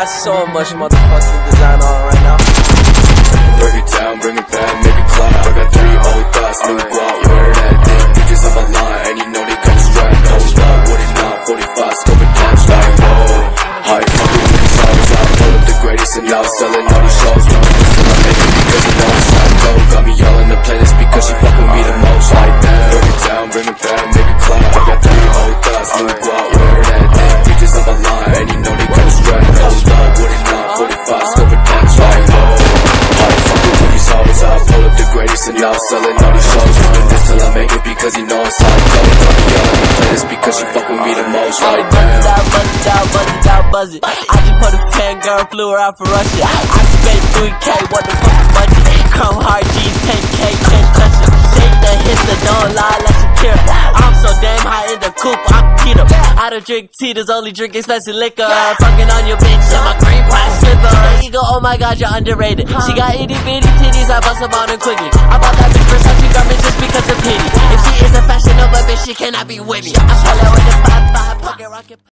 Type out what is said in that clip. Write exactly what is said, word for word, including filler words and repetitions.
got so much motherfucking design on right now. Break it down, bring it back, make it clap. I got three old thoughts, new guap, where that thing. Bitches on my line, and you know they come strapped. Hold up, what it not, forty-five, scoping down, like, whoa. How you fucking with these hoes? I pull up the greatest and now selling all these shows. No, still I make it because you know it's how it go. Got me all in the playlist because you fuck with me the most, like that. Break it down, bring it back, make it clap. I got three old thoughts, new guap, where that thing. Bitches on my line, and you know they come strapped. Hold up, what it not, forty-five, scoping down, like, whoa. I pull up the greatest and now selling all these shows. Doing this till I make it because you know it's how it goes. Got me all in the playlist because you fuck with me the most, like damn. Buzz it out, buzz it out, buzz it out, buzz it. I just put a fan girl, flew her out for Russia. I spent three K, what the fuck budget? Chrome hard G's, ten K, can't touch it. Shake the hits, the don't lie, let you cure. I'm so damn high in the coupe, I'm keto. I don't drink Tito's, only drink expensive liquor. Fucking on your bitch, and my green pie slipper. Ego, oh my god, you're underrated. She got itty bitty titties, I bust them on her quickly. I bought that bitch Versace garment just because of pity. If she is a fashion Nova bitch, she cannot be with me. I pull out with the five five, pocket rocket.